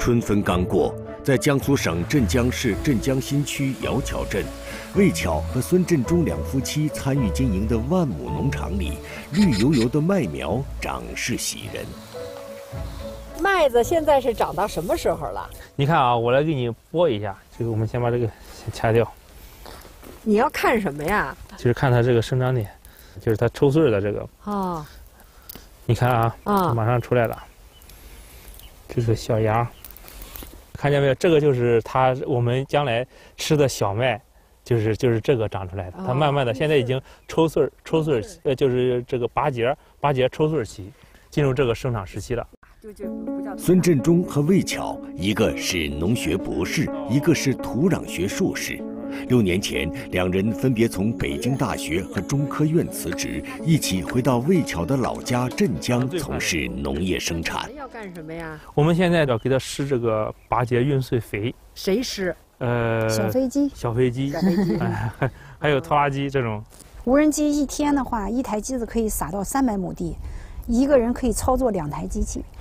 春分刚过，在江苏省镇江市镇江新区姚桥镇，魏巧和孙振中两夫妻参与经营的万亩农场里，绿油油的麦苗长势喜人。 麦子现在是长到什么时候了？ 你看啊，我来给你播一下，这个我们先把这个掐掉。 你要看什么呀？ 就是看它这个生长点，就是它抽穗的这个。 哦。 你看啊，马上出来了，这是小芽，看见没有？这个就是我们将来吃的小麦，就是这个长出来的。它慢慢的，现在已经抽穗，就是这个拔节抽穗期，进入这个生长时期了。 孙振中和魏巧，一个是农学博士，一个是土壤学硕士。6年前，两人分别从北京大学和中科院辞职，一起回到魏巧的老家镇江从事农业生产。 要干什么呀？ 我们现在要给它施这个拔节孕穗肥。 谁施？ 小飞机， 还有拖拉机这种。 无人机一天的话，一台机子可以撒到300亩地，一个人可以操作2台机器。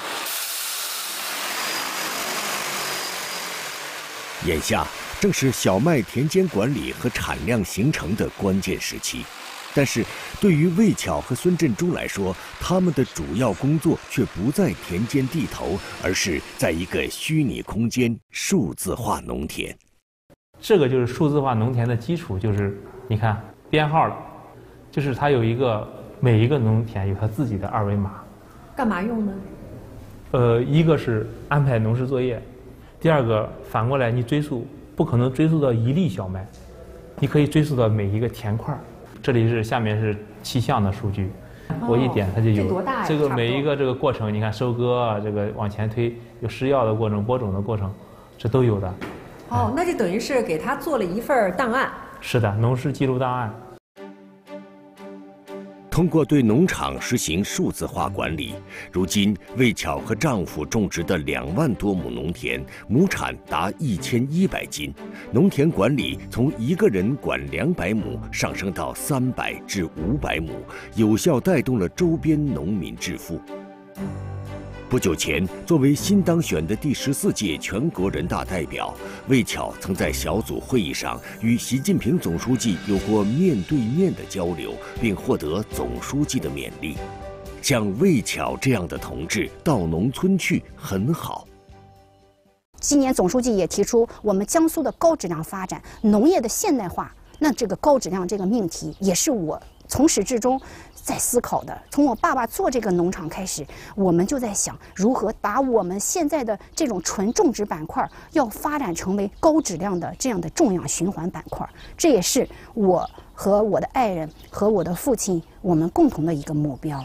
眼下正是小麦田间管理和产量形成的关键时期，但是对于魏巧和孙振中来说，他们的主要工作却不在田间地头，而是在一个虚拟空间数字化农田。 这个就是数字化农田的基础，就是你看编号了，就是它有每一个农田有它自己的2维码。 干嘛用呢？ 一个是安排农事作业，第二个反过来你追溯，不可能追溯到1粒小麦，你可以追溯到每一个田块。这里是下面是气象的数据，我一点它就有。 这多大呀？ 这个每一个这个过程，你看收割啊，这个往前推，有施药的过程、播种的过程，这都有的。 哦，那就等于是给他做了一份档案。 是的，农事记录档案。 通过对农场实行数字化管理，如今魏巧和丈夫种植的2万多亩农田，亩产达1100斤，农田管理从一个人管200亩上升到300至500亩，有效带动了周边农民致富。不久前，作为新当选的第14届全国人大代表，魏巧曾在小组会议上与习近平总书记有过面对面的交流，并获得总书记的勉励。像魏巧这样的同志到农村去很好。 今年总书记也提出，我们江苏的高质量发展、农业的现代化，那这个高质量这个命题也是我从始至终在思考的。从我爸爸做这个农场开始，我们就在想如何把我们现在的这种纯种植板块要发展成为高质量的这样的种养循环板块。这也是我和我的爱人和我的父亲我们共同的一个目标。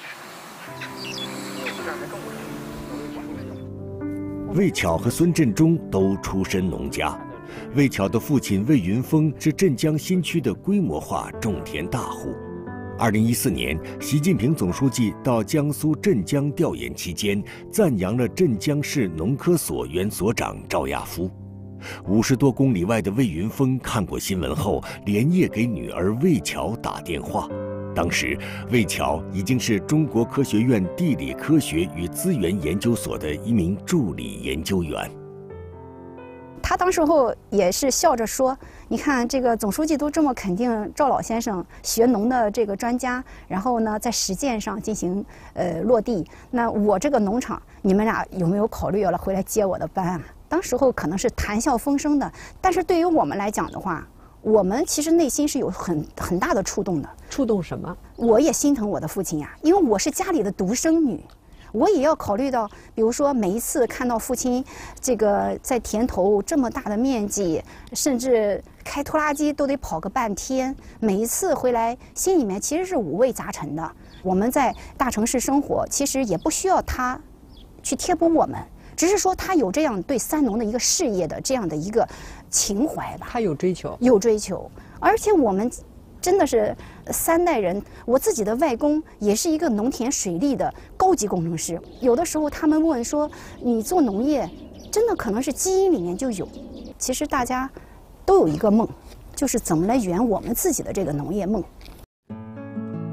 魏巧和孙振中都出身农家。魏巧的父亲魏云峰是镇江新区的规模化种田大户。2014年，习近平总书记到江苏镇江调研期间，赞扬了镇江市农科所原所长赵亚夫。50多公里外的魏云峰看过新闻后，连夜给女儿魏巧打电话。当时，魏巧已经是中国科学院地理科学与资源研究所的一名助理研究员。 他当时候也是笑着说：“你看，这个总书记都这么肯定赵老先生学农的这个专家，然后呢，在实践上进行落地。那我这个农场，你们俩有没有考虑要来回来接我的班啊？”当时候可能是谈笑风生的，但是对于我们来讲的话，我们其实内心是有很大的触动的。 触动什么？ 我也心疼我的父亲呀，因为我是家里的独生女。我也要考虑到，比如说每一次看到父亲这个在田头这么大的面积，甚至开拖拉机都得跑个半天，每一次回来心里面其实是五味杂陈的。我们在大城市生活，其实也不需要他去贴补我们，只是说他有这样对三农的一个事业的这样的一个情怀吧。 他有追求， 有追求，而且我们真的是3代人，我自己的外公也是一个农田水利的高级工程师。有的时候他们问说，你做农业真的可能是基因里面就有。其实大家都有一个梦，就是怎么来圆我们自己的这个农业梦。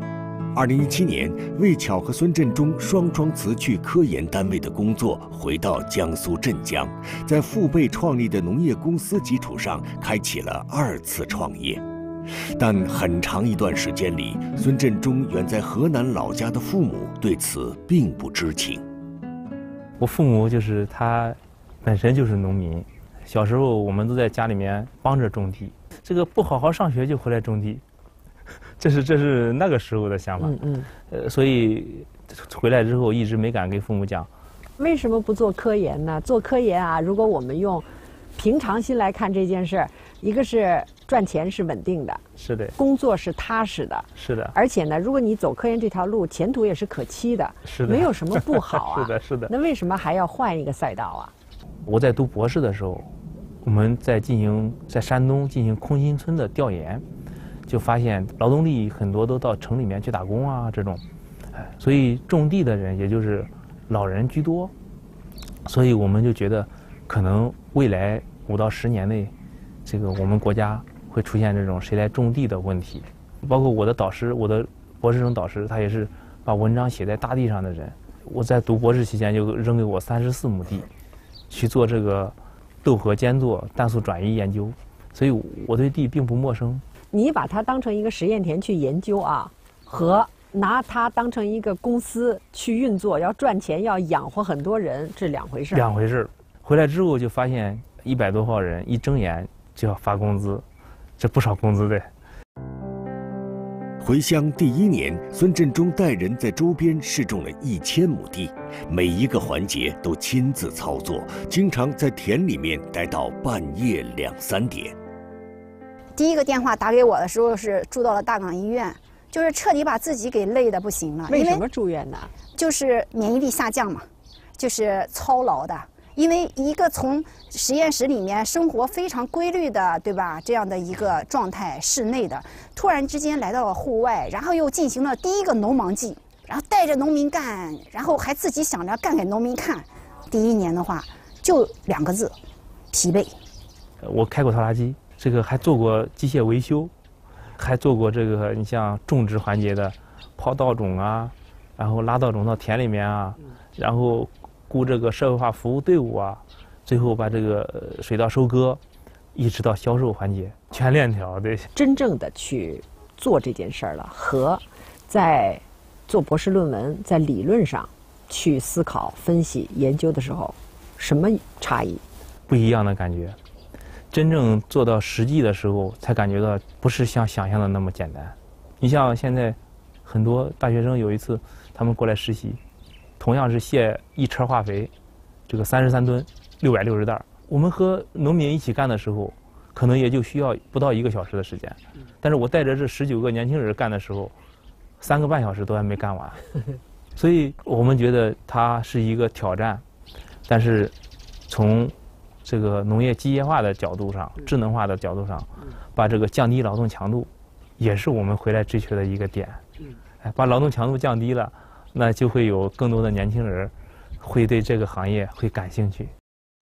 2017年，魏巧和孙振中双辞去科研单位的工作，回到江苏镇江，在父辈创立的农业公司基础上，开启了2次创业。但很长一段时间里，孙振中远在河南老家的父母对此并不知情。 我父母就是他本身就是农民，小时候我们都在家里面帮着种地，这个不好好上学就回来种地。这是那个时候的想法，所以回来之后一直没敢跟父母讲。 为什么不做科研呢？做科研啊，如果我们用平常心来看这件事儿，一个是赚钱是稳定的， 是的， 工作是踏实的， 是的， 而且呢，如果你走科研这条路，前途也是可期的， 是的， 没有什么不好啊。 是的，是的。 那为什么还要换一个赛道啊？ 我在读博士的时候，我们在山东进行空心村的调研。就发现劳动力很多都到城里面去打工啊，这种，所以种地的人也就是老人居多，所以我们就觉得，可能未来5到10年内，这个我们国家会出现这种谁来种地的问题。包括我的导师，我的博士生导师，他也是把文章写在大地上的人。我在读博士期间就扔给我34亩地，去做这个豆核间作、氮素转移研究，所以我对地并不陌生。 你把它当成一个实验田去研究啊，和拿它当成一个公司去运作，要赚钱，要养活很多人，这2回事。 2回事。回来之后就发现100多号人一睁眼就要发工资，这不少工资的。 回乡第1年，孙振中带人在周边试种了1000亩地，每一个环节都亲自操作，经常在田里面待到半夜2、3点。 第一个电话打给我的时候是住到了大港医院，就是彻底把自己给累得不行了。 为什么住院呢？ 就是免疫力下降嘛，就是操劳的。因为一个从实验室里面生活非常规律的，对吧？这样的一个状态，室内的，突然之间来到了户外，然后又进行了第一个农忙季，然后带着农民干，然后还自己想着干给农民看。第1年的话，就2个字：疲惫。 我开过拖拉机。这个还做过机械维修，还做过这个你像种植环节的抛稻种啊，然后拉稻种到田里面啊，然后雇这个社会化服务队伍啊，最后把这个水稻收割，一直到销售环节，全链条。对， 真正的去做这件事儿了，和在做博士论文在理论上去思考、分析、研究的时候，什么差异？ 不一样的感觉。真正做到实际的时候，才感觉到不是像想象的那么简单。你像现在很多大学生，有一次他们过来实习，同样是卸1车化肥，这个33吨660袋，我们和农民一起干的时候，可能也就需要不到1个小时的时间，但是我带着这19个年轻人干的时候，3个半小时都还没干完。所以我们觉得它是一个挑战，但是从这个农业机械化的角度上、智能化的角度上，把这个降低劳动强度，也是我们回来追求的一个点。把劳动强度降低了，那就会有更多的年轻人会对这个行业会感兴趣。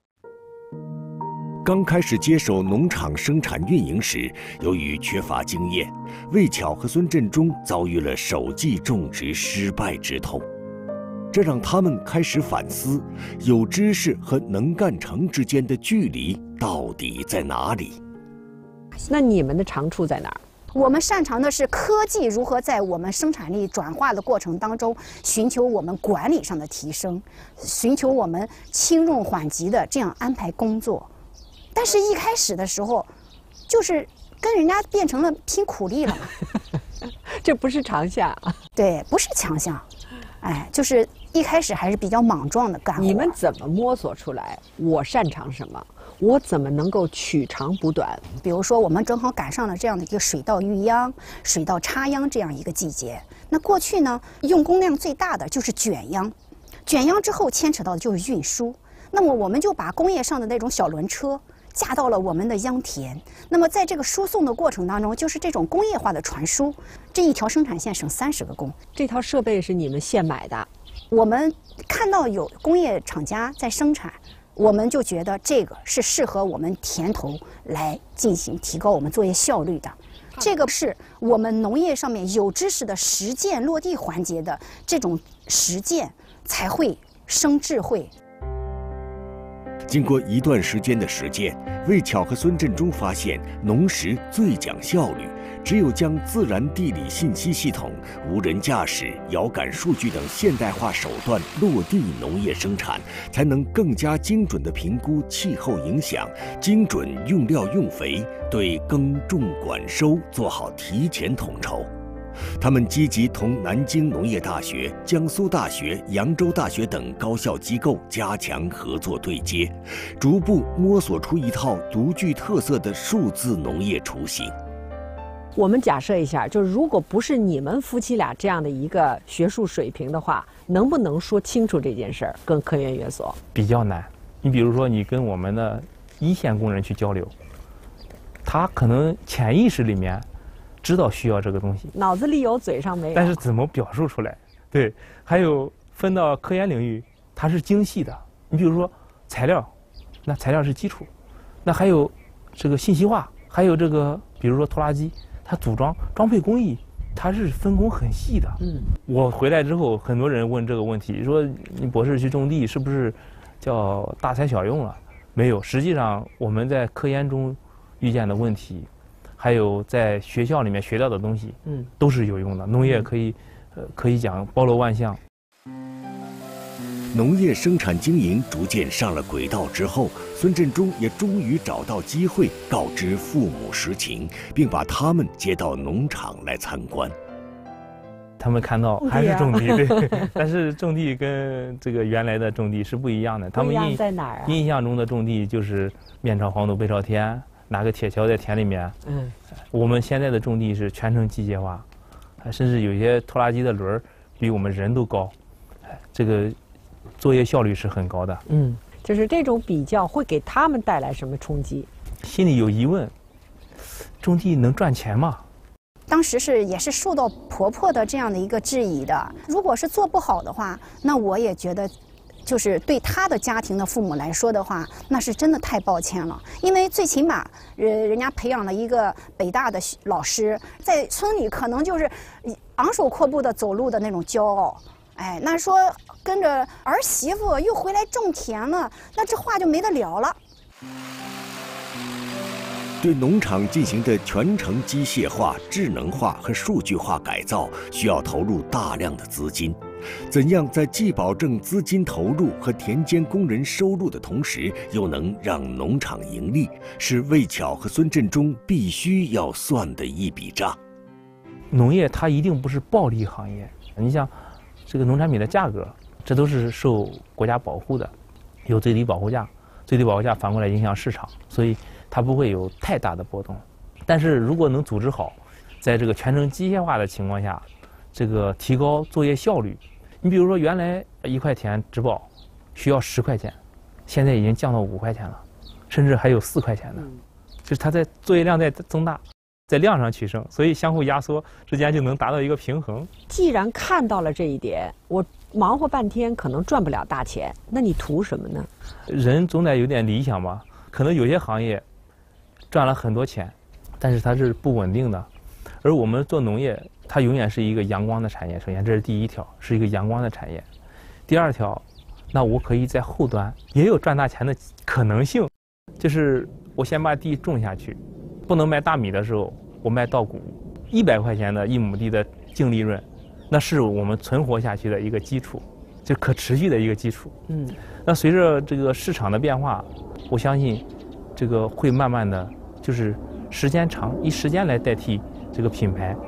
刚开始接手农场生产运营时，由于缺乏经验，魏巧和孙振中遭遇了首季种植失败之痛。这让他们开始反思，有知识和能干成之间的距离到底在哪里？ 那你们的长处在哪儿？ 我们擅长的是科技如何在我们生产力转化的过程当中，寻求我们管理上的提升，寻求我们轻重缓急的这样安排工作。但是一开始的时候，就是跟人家变成了拼苦力了嘛。 这不是长项。 对，不是强项。哎，就是一开始还是比较莽撞的干活。 你们怎么摸索出来我擅长什么？我怎么能够取长补短？ 比如说，我们正好赶上了这样的一个水稻育秧、水稻插秧这样一个季节。那过去呢，用工量最大的就是卷秧，卷秧之后牵扯到的就是运输。那么我们就把工业上的那种小轮车架到了我们的秧田。那么在这个输送的过程当中，就是这种工业化的传输，这一条生产线省30个工。 这套设备是你们现买的？ 我们看到有工业厂家在生产，我们就觉得这个是适合我们田头来进行提高我们作业效率的。 这个是我们农业上面有知识的实践落地环节的这种实践，才会生智慧。 经过一段时间的实践，魏巧和孙振中发现，农时最讲效率。只有将自然地理信息系统、无人驾驶、遥感数据等现代化手段落地农业生产，才能更加精准地评估气候影响，精准用料用肥，对耕种管收做好提前统筹。他们积极同南京农业大学、江苏大学、扬州大学等高校机构加强合作对接，逐步摸索出一套独具特色的数字农业雏形。 我们假设一下，就是如果不是你们夫妻俩这样的一个学术水平的话，能不能说清楚这件事儿？跟科研院所比较难。你比如说，你跟我们的一线工人去交流，他可能潜意识里面知道需要这个东西， 脑子里有，嘴上没有， 但是怎么表述出来？对，还有分到科研领域，它是精细的。你比如说材料，那材料是基础，那还有这个信息化，还有这个比如说拖拉机。它组装装配工艺，它是分工很细的。我回来之后，很多人问这个问题，说你博士去种地是不是叫大材小用了？没有，实际上我们在科研中遇见的问题，还有在学校里面学到的东西，都是有用的。农业可以讲包罗万象。 农业生产经营逐渐上了轨道之后，孙振中也终于找到机会告知父母实情，并把他们接到农场来参观。 他们看到还是种地，对，但是种地跟这个原来的种地是不一样的。他们在哪儿啊？ 印象中的种地就是面朝黄土背朝天，拿个铁锹在田里面。我们现在的种地是全程机械化，甚至有些拖拉机的轮儿比我们人都高，这个作业效率是很高的。 就是这种比较会给他们带来什么冲击？ 心里有疑问，种地能赚钱吗？ 当时也是受到婆婆的这样的一个质疑的。如果是做不好的话，那我也觉得，就是对他的家庭的父母来说的话，那是真的太抱歉了。因为最起码，人家培养了一个北大的老师，在村里可能就是昂首阔步的走路的那种骄傲。哎，那说跟着儿媳妇又回来种田了，那这话就没得聊了。 对农场进行的全程机械化、智能化和数据化改造，需要投入大量的资金。怎样在既保证资金投入和田间工人收入的同时，又能让农场盈利，是魏巧和孙振中必须要算的一笔账。 农业它一定不是暴利行业，你像这个农产品的价格，这都是受国家保护的，有最低保护价，最低保护价反过来影响市场，所以它不会有太大的波动。但是如果能组织好，在这个全程机械化的情况下，这个提高作业效率。你比如说原来1块田植保需要10块钱，现在已经降到5块钱了，甚至还有4块钱的，就是它在作业量在增大，在量上取胜，所以相互压缩之间就能达到一个平衡。 既然看到了这一点，我忙活半天可能赚不了大钱，那你图什么呢？ 人总得有点理想吧，可能有些行业赚了很多钱，但是它是不稳定的，而我们做农业，它永远是一个阳光的产业。首先，这是第一条，是一个阳光的产业。第二条，那我可以在后端也有赚大钱的可能性，就是我先把地种下去，不能卖大米的时候，我卖稻谷，100块钱的1亩地的净利润，那是我们存活下去的一个基础，就可持续的一个基础。那随着这个市场的变化，我相信这个会慢慢的，就是时间长，以时间来代替这个品牌。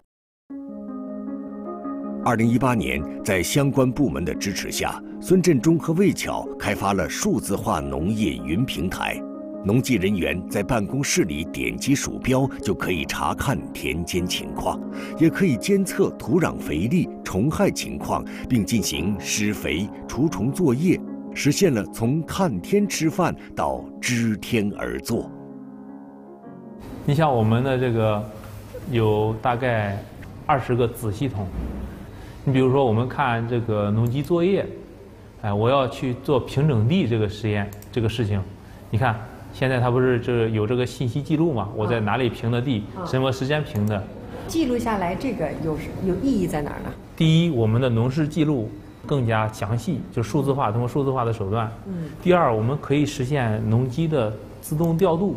2018年，在相关部门的支持下，孙振中和魏巧开发了数字化农业云平台。农技人员在办公室里点击鼠标，就可以查看田间情况，也可以监测土壤肥力、虫害情况，并进行施肥、除虫作业，实现了从看天吃饭到知天而作。 你像我们的这个有大概20个子系统，你比如说我们看这个农机作业，我要去做平整地这个实验这个事情，你看现在它不是有这个信息记录嘛？我在哪里平的地，什么时间平的， 记录下来这个有意义在哪儿呢？ 第一，我们的农事记录更加详细，就数字化，通过数字化的手段。第二，我们可以实现农机的自动调度。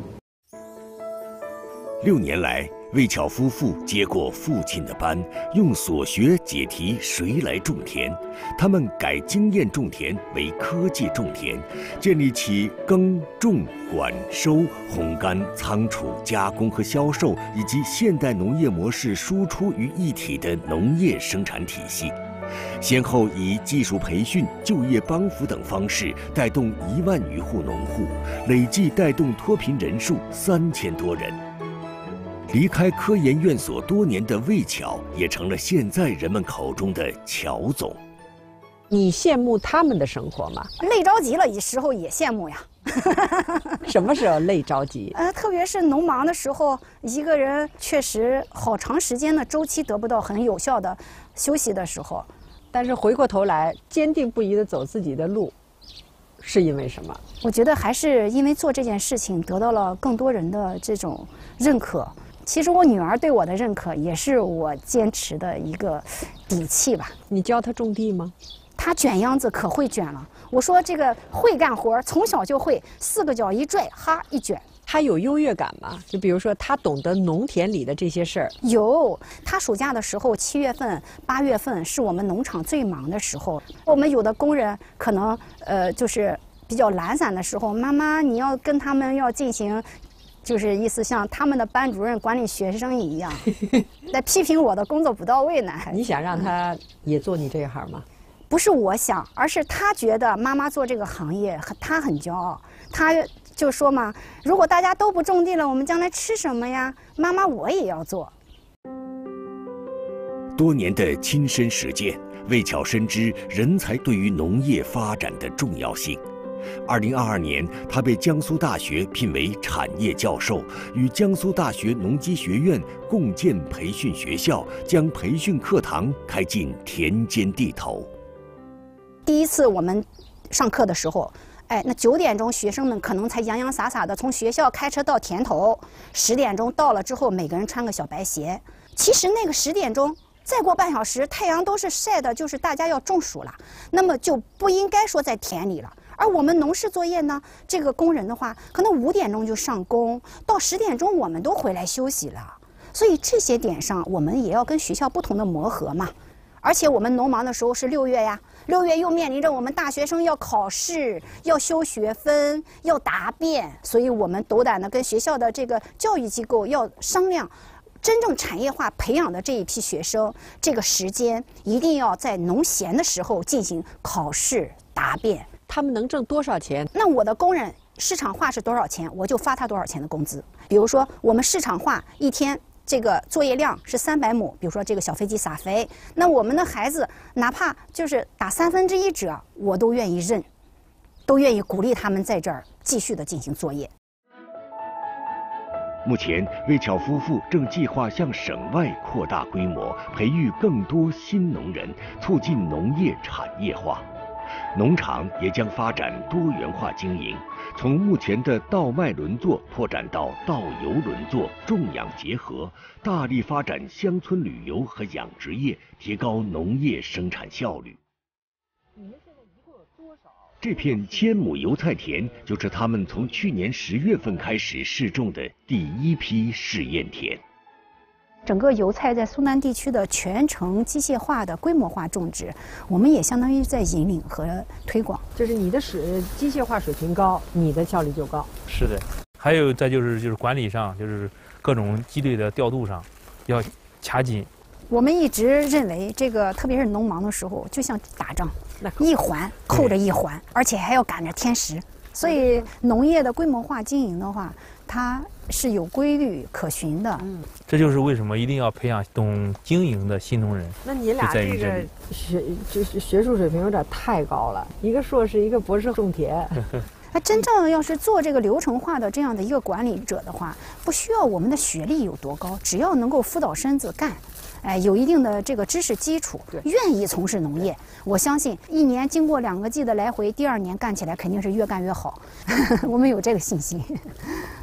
6年来，魏巧夫妇接过父亲的班，用所学解题谁来种田。他们改经验种田为科技种田，建立起耕种管收、烘干、仓储、加工和销售以及现代农业模式输出于一体的农业生产体系。先后以技术培训、就业帮扶等方式带动1万余户农户，累计带动脱贫人数3000多人。离开科研院所多年的魏巧，也成了现在人们口中的巧总。 你羡慕他们的生活吗？ 累着急了，时候也羡慕呀。 什么时候累着急？ 特别是农忙的时候，一个人确实好长时间的周期得不到很有效的休息的时候。 但是回过头来，坚定不移地走自己的路，是因为什么？ 我觉得还是因为做这件事情得到了更多人的这种认可。其实我女儿对我的认可，也是我坚持的一个底气吧。 你教她种地吗？ 她卷秧子可会卷了。我说这个会干活，从小就会，4个脚一拽，哈一卷。 她有优越感吗？就比如说，她懂得农田里的这些事儿。 有，她暑假的时候，7月份、8月份是我们农场最忙的时候。我们有的工人可能就是比较懒散的时候，妈妈你要跟他们要进行。就是意思像他们的班主任管理学生一样，在批评我的工作不到位呢。 你想让他也做你这一行吗？ 不是我想，而是他觉得妈妈做这个行业，他很骄傲。他就说嘛，如果大家都不种地了，我们将来吃什么呀？妈妈，我也要做。 多年的亲身实践，魏巧深知人才对于农业发展的重要性。2022年，他被江苏大学聘为产业教授，与江苏大学农机学院共建培训学校，将培训课堂开进田间地头。 第一次我们上课的时候，那9点钟学生们可能才洋洋洒洒的从学校开车到田头，10点钟到了之后，每个人穿个小白鞋。其实那个10点钟。再过半小时，太阳都是晒的，就是大家要中暑了，那么就不应该说在田里了。而我们农事作业呢，这个工人的话，可能5点钟就上工，到10点钟我们都回来休息了。所以这些点上，我们也要跟学校不同的磨合嘛。而且我们农忙的时候是6月呀，6月又面临着我们大学生要考试、要修学分、要答辩，所以我们斗胆的跟学校的这个教育机构要商量。真正产业化培养的这一批学生，这个时间一定要在农闲的时候进行考试答辩。 他们能挣多少钱？ 那我的工人市场化是多少钱，我就发他多少钱的工资。比如说，我们市场化一天这个作业量是300亩，比如说这个小飞机撒肥，那我们的孩子哪怕就是打1/3折，我都愿意认，都愿意鼓励他们在这儿继续的进行作业。 目前，魏巧夫妇正计划向省外扩大规模，培育更多新农人，促进农业产业化。农场也将发展多元化经营，从目前的稻麦轮作扩展到稻油轮作，种养结合，大力发展乡村旅游和养殖业，提高农业生产效率。这片1000亩油菜田就是他们从去年10月份开始试种的第一批试验田。 整个油菜在苏南地区的全程机械化的规模化种植，我们也相当于在引领和推广。 就是你的机械化水平高，你的效率就高。 是的，还有再就是管理上，就是各种机队的调度上，要掐紧。 我们一直认为，这个特别是农忙的时候，就像打仗，一环扣着一环，而且还要赶着天时。所以农业的规模化经营的话，它是有规律可循的。 这就是为什么一定要培养懂经营的新农人。 那你俩这个学术水平有点太高了，一个硕士，一个博士种田。 那真正要是做这个流程化的这样的一个管理者的话，不需要我们的学历有多高，只要能够辅导身子干， 有一定的这个知识基础，愿意从事农业，我相信1年经过2个季的来回，第2年干起来肯定是越干越好。我们有这个信心。